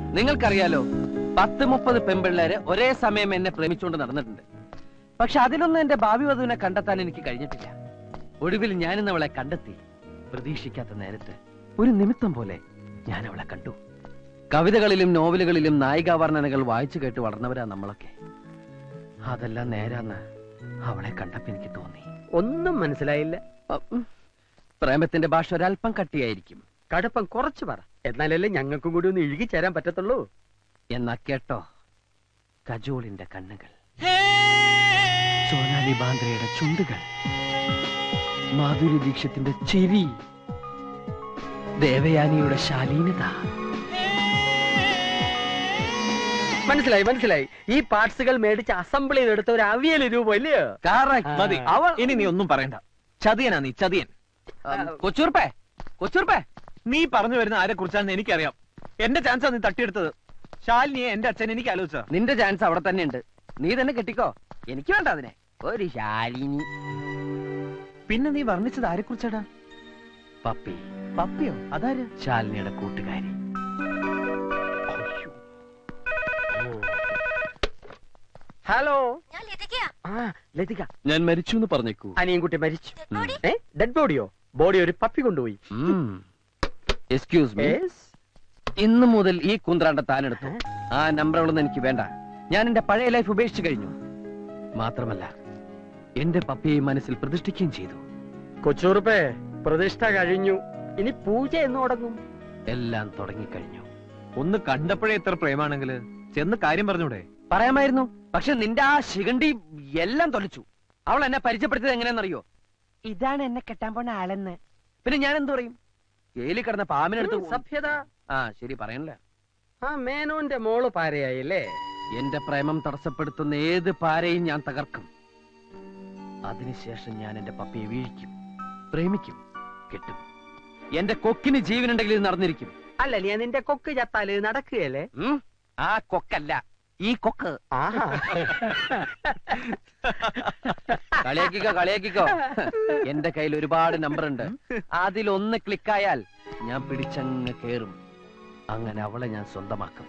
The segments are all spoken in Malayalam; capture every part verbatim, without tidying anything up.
നിങ്ങൾക്കറിയാലോ, പത്ത് മുപ്പത് പെൺപിള്ളേര് ഒരേ സമയം എന്നെ പ്രേമിച്ചുകൊണ്ട് നടന്നിട്ടുണ്ട്. പക്ഷെ അതിലൊന്നും എന്റെ ഭാവി വധുവിനെ കണ്ടെത്താൻ എനിക്ക് കഴിഞ്ഞിട്ടില്ല. ഒടുവിൽ ഞാനിന്ന് അവളെ കണ്ടെത്തി. പ്രതീക്ഷിക്കാത്ത നേരത്ത് ഒരു നിമിത്തം പോലെ ഞാൻ അവളെ കണ്ടു. കവിതകളിലും നോവലുകളിലും നായികാവർണ്ണനകൾ വായിച്ചു കേട്ട് വളർന്നവരാ നമ്മളൊക്കെ. അതെല്ലാം നേരാന്ന് അവളെ കണ്ടപ്പോ എനിക്ക് തോന്നി. ഒന്നും മനസ്സിലായില്ല. പ്രേമത്തിന്റെ ഭാഷ ഒരല്പം കട്ടിയായിരിക്കും. കടുപ്പം കുറച്ച് പറ, എന്നാലല്ലേ ഞങ്ങൾക്കും കൂടി ഒന്ന് ഇഴുകി ചേരാൻ പറ്റത്തുള്ളൂ. എന്നാ കേട്ടോ, കജോളിന്റെ കണ്ണുകൾ, സോനാലി ബാന്ദ്രയുടെ ചുണ്ടുകൾ, മാധുരി ദീക്ഷത്തിന്റെ ചിരി, ദേവയാനിയുടെ ശാലീനത. മനസ്സിലായി മനസ്സിലായി. ഈ പാർട്സുകൾ മേടിച്ച് അസംബിൾ ചെയ്തെടുത്ത ഒരു അവിയൽ രൂപം ഇല്ലയോ? മതി. ഇനി നീ ഒന്നും പറയണ്ട. ചതിയനാ നീ, ചതിയൻ. കൊച്ചൂർപ്പേ കൊച്ചൂർപ്പേ നീ പറഞ്ഞു വരുന്ന ആരെ കുറിച്ചാണെന്ന് എനിക്കറിയാം. എന്റെ ചാൻസാ നീ തട്ടിയെടുത്തത്. ശാലിനിയെ എന്റെ അച്ഛൻ എനിക്ക് ആലോചിച്ച. നിന്റെ ചാൻസ് അവിടെ തന്നെ ഉണ്ട്. നീ തന്നെ കെട്ടിക്കോ. എനിക്ക് വേണ്ട അതിനെ. ഒരു ശാലിനി. പിന്നെ നീ വർണ്ണിച്ചത് ആരെ കുറിച്ചാടാ? പപ്പി. പപ്പിയോ? അതാര്? ശാലിനിയുടെ കൂട്ടുകാരി. ഹലോ, ലതിക. ഞാൻ മരിച്ചു എന്ന് പറഞ്ഞേക്കൂ. അനിയൻകുട്ടി മരിച്ചു. ഡെഡ് ബോഡിയോ? ബോഡി ഒരു പപ്പി കൊണ്ടുപോയി. Excuse me. ഇന്നു മുതൽ ഈ കുന്ത്രാണ്ട താനെടുത്തു. ആ നമ്പറുകളൊന്നും എനിക്ക് വേണ്ട. ഞാൻ എന്റെ പഴയ ലൈഫ് ഉപേക്ഷിച്ചു കഴിഞ്ഞു. മാത്രമല്ല, എന്റെ പപ്പിയെ മനസ്സിൽ പ്രതിഷ്ഠിക്കുകയും ചെയ്തു. കൊച്ചൂർപ്പേ, പ്രതിഷ്ഠ കഴിഞ്ഞു. ഇനി പൂജ എന്ന് തുടങ്ങും. എല്ലാം തുടങ്ങിക്കഴിഞ്ഞു. ഒന്ന് കണ്ടപ്പോഴേ എത്ര പ്രേമാണെങ്കില് ചെന്ന് കാര്യം പറഞ്ഞൂടെ? പറയാമായിരുന്നു. പക്ഷെ നിന്റെ ആ ശിഖണ്ഡി എല്ലാം തൊലച്ചു. അവൾ എന്നെ പരിചയപ്പെടുത്തിയത് എങ്ങനെയാണെന്നറിയോ? ഇതാണ് എന്നെ കെട്ടാൻ പോണ ആളെന്ന്. പിന്നെ ഞാൻ എന്തു പറയും? ജയിലിൽ കിടന്ന പാമ്പിനെടുത്ത് സഭ്യത. ആ ശരി, പറയണല്ലേ. ആ മേനോന്റെ മോള് പാരയായില്ലേ? എന്റെ പ്രേമം തടസ്സപ്പെടുത്തുന്ന ഏത് പാരയും ഞാൻ തകർക്കും. അതിനുശേഷം ഞാൻ എന്റെ പപ്പിയെ വീഴിക്കും, പ്രേമിക്കും, കെട്ടും. എന്റെ കൊക്കിന് ജീവനുണ്ടെങ്കിൽ ഇത് നടന്നിരിക്കും. അല്ല, നീ നിന്റെ കൊക്ക് ചത്താല് നടക്കുകയല്ലേ? ആ കൊക്കല്ല, ഈ കൊക്ക്. കളിയാക്കിക്കോ കളിയാക്കിക്കോ. എന്റെ കയ്യിൽ ഒരുപാട് നമ്പർ ഉണ്ട്. അതിലൊന്ന് ക്ലിക്കായാൽ ഞാൻ പിടിച്ചങ്ങ് കേറും. അങ്ങനെ അവളെ ഞാൻ സ്വന്തമാക്കും.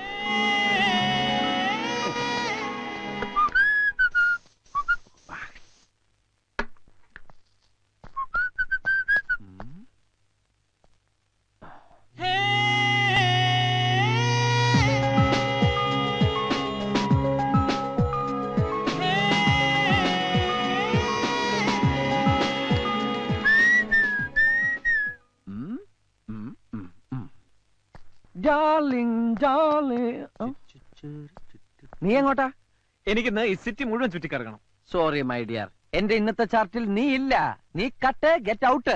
നീ എങ്ങോട്ടാ? എനിക്കിന്ന് ഈ സിറ്റി മുഴുവൻ ചുറ്റിക്കറങ്ങണം. സോറി മൈ ഡിയർ, എന്റെ ഇന്നത്തെ ചാർട്ടിൽ നീ ഇല്ല. നീ കട്ട്, ഗെറ്റ് ഔട്ട്.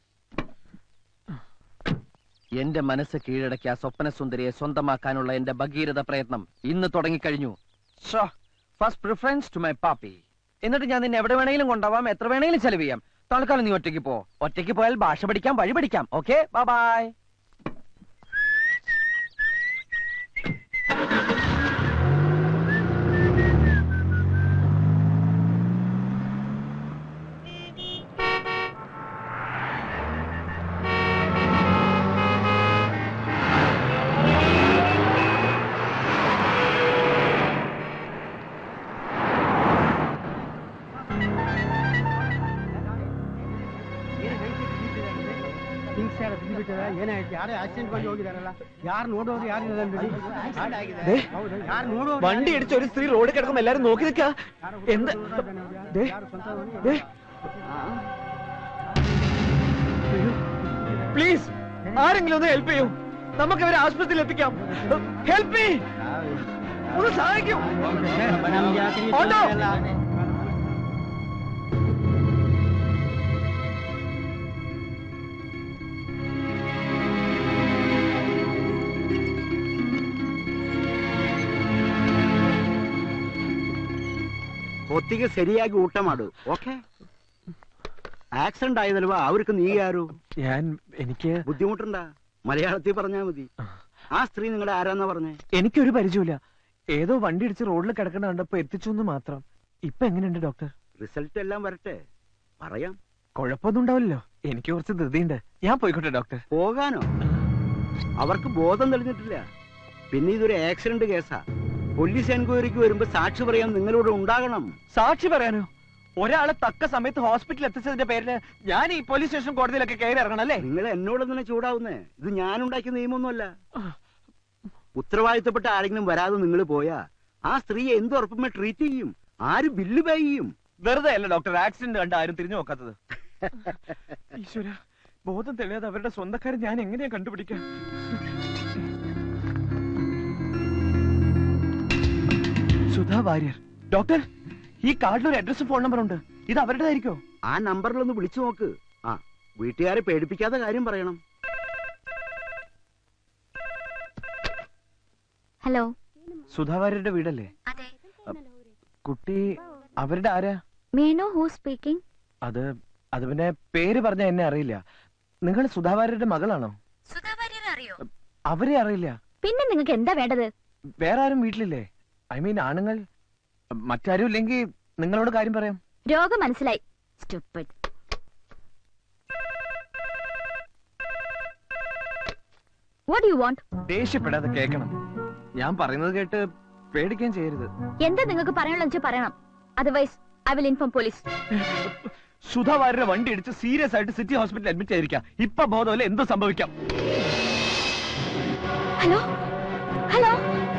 എന്റെ മനസ്സ് കീഴടക്കിയ സ്വപ്ന സുന്ദരിയെ സ്വന്തമാക്കാനുള്ള എന്റെ ഭഗീരഥ പ്രയത്നം ഇന്ന് തുടങ്ങിക്കഴിഞ്ഞു. First preference to my puppy. എന്നിട്ട് ഞാൻ നിന്നെ എവിടെ വേണമെങ്കിലും കൊണ്ടുപോവാം, എത്ര വേണമെങ്കിലും ചെലവ് ചെയ്യാം. തൽക്കാലം നീ ഒറ്റയ്ക്ക് പോ. ഒറ്റയ്ക്ക് പോയാൽ ഭാഷ പഠിക്കാം, വഴി പഠിക്കാം. Okay, bye bye. വണ്ടി അടിച്ച ഒരു സ്ത്രീ റോഡിൽ കിടക്കുമ്പോ എല്ലാരും നോക്കി നിൽക്കാ. എന്ത്? പ്ലീസ് ആരെങ്കിലും ഒന്ന് ഹെൽപ്പ് ചെയ്യൂ. നമുക്ക് അവരെ ആശുപത്രിയിൽ എത്തിക്കാം. ഹെൽപ്പ് മീ, ഒന്ന് സഹായിക്കൂ. ഓട്ടോ. ಹೊತ್ತಿಗೆ ಸರಿಯಾಗಿ ಊಟ ಮಾಡು. ಓಕೆ? ആക്സിഡന്റ് ആയതല്വാ, അവർക്ക് നീ ആരോ? ഞാൻ എനിക്ക് ബുദ്ധിമുട്ടുണ്ടാ? മലയാളത്തിൽ പറഞ്ഞാ മതി. ആ സ്ത്രീ നിങ്ങളുടെ ആരാന്നാ പറഞ്ഞേ? എനിക്കൊരു പരിചയമില്ല. ഏതോ വണ്ടി ഇടിച്ച് റോഡിൽ കിടക്കണ കണ്ടപ്പോ എത്തിച്ചു എന്ന് മാത്രം. ഇപ്പൊ എങ്ങനെയുണ്ട് ഡോക്ടർ? റിസൾട്ട് എല്ലാം വരട്ടെ, പറയാം. കുഴപ്പമൊന്നും ഉണ്ടാവില്ലല്ലോ. എനിക്ക് കുറച്ച് ധൃതിയുണ്ട്. ഞാൻ പോയിക്കോട്ടെ ഡോക്ടർ. പോകാനോ? അവർക്ക് ബോധം തെളിഞ്ഞിട്ടില്ല. പിന്നെ ഇതൊരു ആക്സിഡന്റ് കേസാ. പോലീസ് എൻക്വയറിക്ക് വരുമ്പോ സാക്ഷി പറയാൻ നിങ്ങളിവിടെ ഉണ്ടാകണം. സാക്ഷി പറയാനോ? ഒരാളെ തക്ക സമയത്ത് ഹോസ്പിറ്റലിൽ എത്തിച്ചതിന്റെ പേരില് ഞാൻ ഈ പോലീസ് സ്റ്റേഷൻ കോടതിയിലൊക്കെ കയറി ഇറങ്ങണം അല്ലേ? നിങ്ങൾ എന്നോട് തന്നെ ചൂടാവുന്നേ. ഇത് ഞാൻ ഉണ്ടാക്കിയ നിയമമൊന്നുമല്ല. ഉത്തരവാദിത്തപ്പെട്ട ആരെങ്കിലും വരാതെ നിങ്ങൾ പോയാ ആ സ്ത്രീയെ എന്ത് ഉറപ്പുമേ ട്രീറ്റ് ചെയ്യും? ആര് ബില്ല് പേ ചെയ്യും? വെറുതെ അല്ല ഡോക്ടർ ആക്സിഡന്റ് കണ്ട് ആരും തിരിഞ്ഞു നോക്കാത്തത്. ഈശ്വര, ബോധം തെളിയാതെ അവരുടെ സ്വന്തക്കാരെ ഞാൻ എങ്ങനെയാ കണ്ടുപിടിക്കാം? സുധാ വാര്യർ. ഡോക്ടർ, ഈ കാർഡിൽ ഒരു അഡ്രസ്സും ഫോൺ നമ്പറും ഉണ്ട്. ഇത് അവരുടേതായിരിക്കോ? ആ നമ്പറിലൊന്ന് വിളിച്ചു നോക്ക്. ആ, വീട്ടുകാരെ പേടിപ്പിക്കാത്ത കാര്യം പറയണം. ഹലോ, സുധാ വാര്യരുടെ വീടല്ലേ? അതെ. കുട്ടി അവരുടെ ആരാ? May know who speaking? അത് അത് പിന്നെ പേര് പറഞ്ഞ എന്നെ അറിയില്ല. നിങ്ങൾ സുധാ വാര്യരുടെ മകളാണോ? സുധാ വാര്യരെ അറിയോ? അവരെ അറിയില്ല. പിന്നെ നിങ്ങൾക്ക് എന്താ വേണ്ടത്? വേറെ ആരും വീട്ടിലില്ലേ? ഐ മീൻ ആണുങ്ങൾ മറ്റാരും ഇല്ലെങ്കിൽ നിങ്ങളോട് കാര്യം പറയാം. രോഗം മനസ്സിലായി. Stupid. What do you want? ദേഷ്യപ്പെടാതെ കേൾക്കണം. ഞാൻ പറയുന്നത് കേട്ട് പേടിക്കാൻ ചെയ്യരുത്. എന്താ നിങ്ങൾക്ക് പറയാനുള്ള വെച്ചാൽ പറയണം. Otherwise I will inform police. Sudha വാര്യരുടെ വണ്ടി ഇടിച്ച് സീരിയസ് ആയിട്ട് സിറ്റി ഹോസ്പിറ്റലിൽ അഡ്മിറ്റ് ആയിരിക്കാം. ഇപ്പൊ ബോധമല്ല, എന്ത് സംഭവിക്കാം? ഹലോ ഹലോ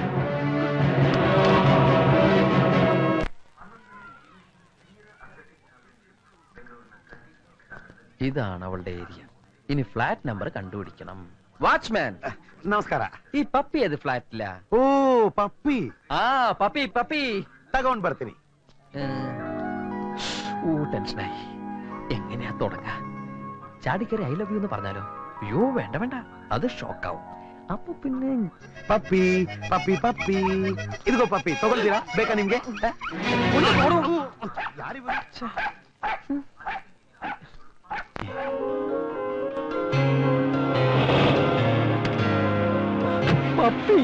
ഇതാണ് അവളുടെ ഏരിയ. ഇനി ഫ്ലാറ്റ് നമ്പർ കണ്ടുപിടിക്കണം. വാച്ച്മാൻ നമസ്കാര. ഈ പപ്പി ഏത് ഫ്ലാറ്റില? ഓ പപ്പി. ആ പപ്പി പപ്പി തകോൺ ബർത്തിനി. ഓ ടെൻഷനായി. എങ്ങനെയാ തുടങ്ങ? ചാടിക്കറി ഐ ലവ് യു എന്ന് പറഞ്ഞാലോ? അയ്യോ വേണ്ട വേണ്ട, അത് ഷോക്കാവും. അപ്പൊ പിന്നെ ಪಪ್ಪಿ ಪಪ್ಪಿ ಪಪ್ಪಿ ಇದಿಗೋ ಪಪ್ಪಿ ತಗೊಳ್ತೀರಾ? ಬೇಕಾ ನಿಮ್ಗೆ? പപ്പി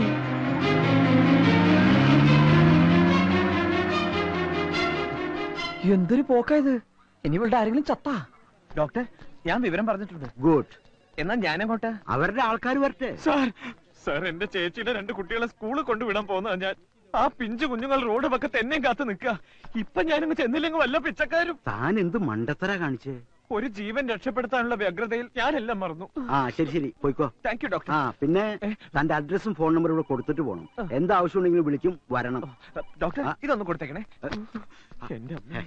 എന്തൊരു പോക്കായത്. ഇനി ഇവളുടെ ആരെങ്കിലും ചത്താ? ഡോക്ടർ, ഞാൻ വിവരം പറഞ്ഞിട്ടുണ്ട്. ഗുഡ്. എന്നാ ഞാനങ്ങോട്ട്. അവരുടെ ആൾക്കാർ വരട്ടെ. സാർ സാർ എന്റെ ചേച്ചിയുടെ രണ്ട് കുട്ടികളെ സ്കൂളിൽ കൊണ്ടുവിടാൻ പോകുന്ന ഞാൻ. ആ പിഞ്ചു കുഞ്ഞുങ്ങൾ റോഡ് പക്കത്ത് എന്നെയും കാത്തു നിൽക്കുക. ഇപ്പൊ ഞാനിങ്ങ് ചെന്നില്ലെങ്കിൽ വല്ല പിച്ചക്കാരും. താൻ എന്ത് മണ്ടത്തര കാണിച്ചേ? ഒരു ജീവൻ രക്ഷപ്പെടുത്താനുള്ള വ്യഗ്രതയിൽ ഞാനെല്ലാം മറന്നു. ആ ശരി ശരി, പോയിക്കോ. Thank you doctor. ആ പിന്നെ തന്റെ അഡ്രസ്സും ഫോൺ നമ്പറും ഇവിടെ കൊടുത്തിട്ട് പോകണം. എന്താവശ്യം ഉണ്ടെങ്കിലും വിളിക്കും, വരണം. ഡോക്ടർ, ഇതൊന്ന് കൊടുത്തേക്കണേ. എന്റെ അമ്മ.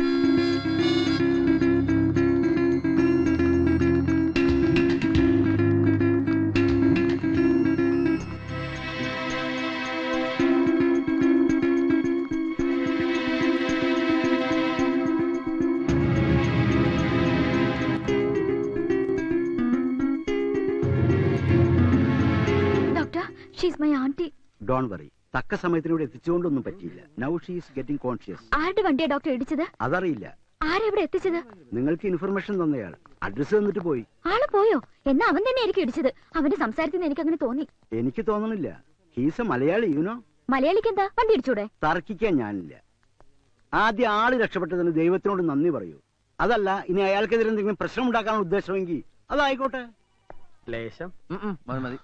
She's my auntie. Don't worry. തക്ക സമയത്തിന് ഇവിടെ എത്തിച്ചുകൊണ്ടൊന്നും പറ്റിയില്ല. Now she is getting conscious. ആരുടെ വണ്ടിയാ ഡോക്ടർ ഇടിച്ചത്? അതറിയില്ല. ആരെവിടെ എത്തിച്ചത്? നിങ്ങൾക്ക് ഇൻഫർമേഷൻ തന്നയാൾ അഡ്രസ് തന്നിട്ട് പോയി. ആള് പോയോ? എന്നാ അവൻ തന്നെ ആയിരിക്കും ഇടിച്ചത്. അവന്റെ സംസാരത്തിൽ നിന്ന് എനിക്ക് അങ്ങനെ തോന്നി. എനിക്ക് തോന്നണില്ല. He's a Malayali, you know. മലയാളിക്ക് എന്താ വണ്ടി ഇടിച്ചൂടെ? തർക്കിക്കാൻ ഞാനില്ല. ആദ്യം ആള് രക്ഷപ്പെട്ടതിന് ദൈവത്തിനോട് നന്ദി പറയൂ. അതല്ല, ഇനി അയാൾക്കെതിരെ എന്തെങ്കിലും പ്രശ്നം ഉണ്ടാക്കാനുള്ള ഉദ്ദേശമെങ്കിൽ അതായിക്കോട്ടെ. ലേശം മതി മതി.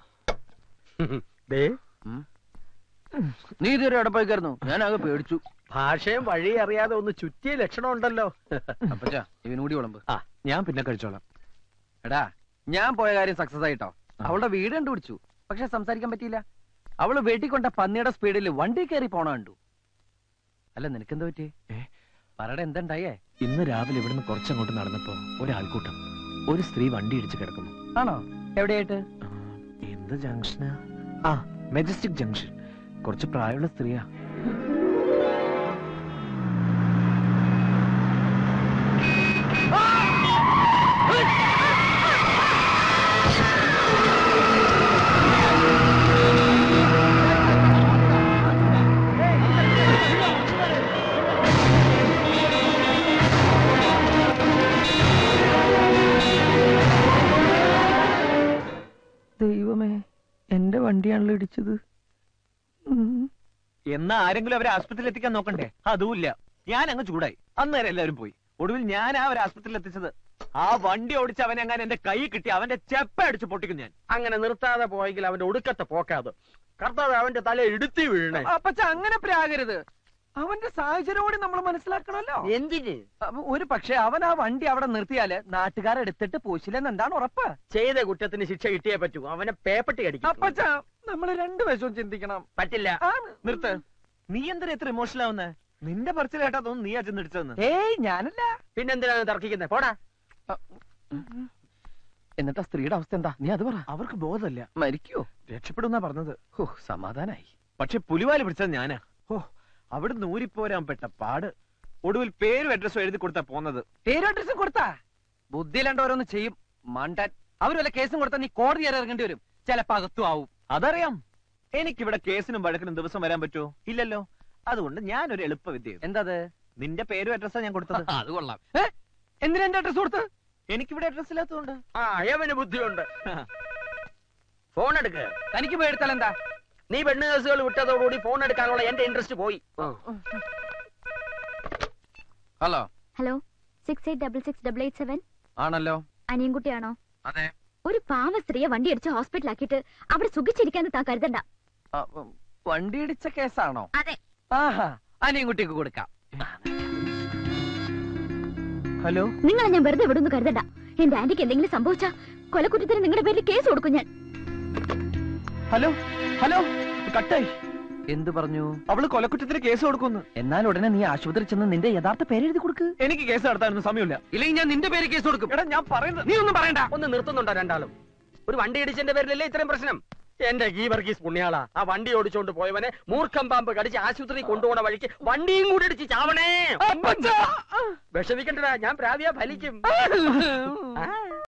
ദേ നീ ഇതുവരെ എവിടെ പോയിക്കായിരുന്നു? ഞാനാകെ പേടിച്ചു. ഭാഷയും വഴി അറിയാതെ ഒന്ന് ചുറ്റിയ ലക്ഷണം ഉണ്ടല്ലോ. അപ്പച്ചാ ഇവനൂടി വിളമ്പ്. ആ ഞാൻ പിന്നെ കഴിച്ചോളാം. എടാ, ഞാൻ പോയ കാര്യം സക്സസ് ആയിട്ടോ. അവളുടെ വീട് കണ്ടുപിടിച്ചു, പക്ഷെ സംസാരിക്കാൻ പറ്റിയില്ല. അവള് വെട്ടിക്കൊണ്ട പന്നിയുടെ സ്പീഡിൽ വണ്ടി കയറി പോണ കണ്ടു. അല്ല നിനക്കെന്താ പറ്റി? പറയുടെ എന്തുണ്ടായേ? ഇന്ന് രാവിലെ ഇവിടുന്ന് കുറച്ചങ്ങോട്ട് നടന്നപ്പോ ഒരാൾക്കൂട്ടം, ഒരു സ്ത്രീ വണ്ടി ഇടിച്ച് കിടക്കുന്നു. ആണോ? എവിടെയായിട്ട്? എന്ത് ജംഗ്ഷനാ? ആ മെജസ്റ്റിക് ജംഗ്ഷൻ. കുറച്ച് പ്രായമുള്ള സ്ത്രീയാ. ദൈവമേ, എന്റെ വണ്ടിയാണല്ലോ ഇടിച്ചത്. എന്നാ ആരെങ്കിലും അവരെ ആസ്പത്രിയിൽ എത്തിക്കാൻ നോക്കണ്ടേ? അതുമില്ല. ഞാൻ അങ്ങ് ചൂടായി. അന്നേരം എല്ലാവരും പോയി. ഒടുവിൽ ഞാൻ ആ ഒരു ആസ്പത്രിയിൽ എത്തിച്ചത്. ആ വണ്ടി ഓടിച്ച് അവൻ അങ്ങനെ എന്റെ കൈ കിട്ടി അവന്റെ ചെപ്പ അടിച്ച് പൊട്ടിക്കും ഞാൻ. അങ്ങനെ നിർത്താതെ പോയെങ്കിൽ അവന്റെ ഒടുക്കത്തെ പോക്കാത്. കർത്താവ് അവന്റെ തല ഇടുത്തി വീഴണേ. അപ്പച്ച അങ്ങനെ പ്രാകരുത്. അവന്റെ സാഹചര്യം കൂടി നമ്മൾ മനസ്സിലാക്കണമല്ലോ. എന്തിന്? ഒരു പക്ഷെ അവൻ ആ വണ്ടി അവിടെ നിർത്തിയാല് നാട്ടുകാരെടുത്തിട്ട് പോശില്ലെന്ന് എന്താണ് ഉറപ്പ്? ചെയ്ത കുറ്റത്തിന് ശിക്ഷ കിട്ടിയേ പറ്റൂ. അവനെ പേപ്പട്ടി അടിക്കും. അപ്പച്ച നമ്മള് രണ്ടുവശവും ചിന്തിക്കണം. പറ്റില്ല. നിർത്ത്. നീ എന്തിനാ എത്ര ഇമോഷണൽ ആവുന്നേ? നിന്റെ പറച്ചിൽ കേട്ടാ തോന്നുന്നു നീ അച്ഛൻ ഇടിച്ചതെന്ന്. ഏയ് ഞാനല്ല. പിന്നെന്തിനാണ് തർക്കിക്കുന്നത്? പോടാ. എന്നിട്ട് ആ സ്ത്രീയുടെ അവസ്ഥ എന്താ? നീ അത് പറ. അവർക്ക് ബോധമല്ല. മരിക്കോ? രക്ഷപ്പെടുന്നാ പറഞ്ഞത്. ഓ സമാധാനായി. പക്ഷെ പുലിവാല് പിടിച്ചത് ഞാനാ. ഓ അവിടെ നൂരിപ്പോരാൻ പെട്ട പാട്. ഒടുവിൽ പേരും അഡ്രസ്സും എഴുതി കൊടുത്താ പോന്നത്. പേരും അഡ്രസ്സും കൊടുത്താ ബുദ്ധിയിലാണ്ട് ഓരോന്ന് ചെയ്യും. മണ്ടാൻ. അവര് വല്ല കേസും കൊടുത്താൽ നീ കോടതി കയറി ഇറങ്ങേണ്ടി വരും. ചിലപ്പോ അകത്തും ആവും. അതറിയാം. എനിക്കിവിടെ കേസിനും വഴക്കിനും ദിവസം വരാൻ പറ്റുമോ? ഇല്ലല്ലോ. അതുകൊണ്ട് ഞാനൊരു എളുപ്പ വിദ്യ. എന്താത്? നിന്റെ പേരും അഡ്രസ്സാ ഞാൻ കൊടുത്തത്. അത് കൊള്ളാം. എന്തിനാ എന്റെ അഡ്രസ് കൊടുത്ത്? എനിക്കിവിടെ അഡ്രസ് ഇല്ലാത്തതുകൊണ്ട്. ആ അയവന് ബുദ്ധിയുണ്ട്. ഫോൺ എടുക്ക്. തനിക്ക് പോയി എടുത്താൽ എന്താ? നീ പെണ്ണ് കേസുകൾ വിട്ടതോടുകൂടി ഫോൺ എടുക്കാനുള്ള എന്റെ ഇൻട്രസ്റ്റ് പോയി. Hello hello six eight double six double eight seven ആണല്ലോ. അനിയൻകുട്ടിയാണോ? അതെ. ഒരു പാവ സ്ത്രീയെ വണ്ടി അടിച്ച് ഹോസ്പിറ്റലാക്കിയിട്ട് അവിടെ സുഖിച്ചിരിക്കാന്ന് താ കരുതണ്ട. വണ്ടി ഇടിച്ച കേസാണോ? അതെ. ആഹാ അനിയൻകുട്ടിക്ക് കൊടുക്കാം. ഹലോ. നിങ്ങളെ ഞാൻ വെറുതെ വിടുന്നു കരുതണ്ട. എന്റെ ആന്റിക്ക് എന്തെങ്കിലും സംഭവിച്ചാ കൊലക്കുറ്റത്തിന് നിങ്ങളുടെ പേരിൽ കേസ് കൊടുക്കും ഞാൻ. ഹലോ ഹലോ കട്ടായി. എന്ത് പറഞ്ഞു? അവള് കൊലക്കുറ്റത്തിന് കേസ് കൊടുക്കുന്നു. എന്നാൽ ഉടനെ നീ ആശുപത്രി ചെന്ന് നിന്റെ യഥാർത്ഥ പേരെഴുതി കൊടുക്ക്. എനിക്ക് കേസ് നടത്താനൊന്നും സമയമില്ല. ഇല്ലെങ്കിൽ ഞാൻ നിന്റെ പേര് കേസ് കൊടുക്കും. എടാ ഞാൻ പറയുന്നത് നീ ഒന്നും പറയണ്ട. ഒന്ന് നിർത്തുന്നുണ്ടോ രണ്ടാളും? ഒരു വണ്ടി ഇടിച്ചതിന്റെ പേരിലല്ലേ ഇത്രയും പ്രശ്നം? എന്റെ ഗീവർഗീസ് പുണ്യാളാ. ആ വണ്ടി ഓടിച്ചോണ്ട് പോയവനെ മൂർഖം പാമ്പ് കടിച്ച് ആശുപത്രി കൊണ്ടുപോണ വഴിക്ക് വണ്ടിയും കൂടി ഇടിച്ച് ചാവണേ. വിഷമിക്കണ്ടടാ, ഞാൻ പ്രാവിയാ ഫലിക്കും.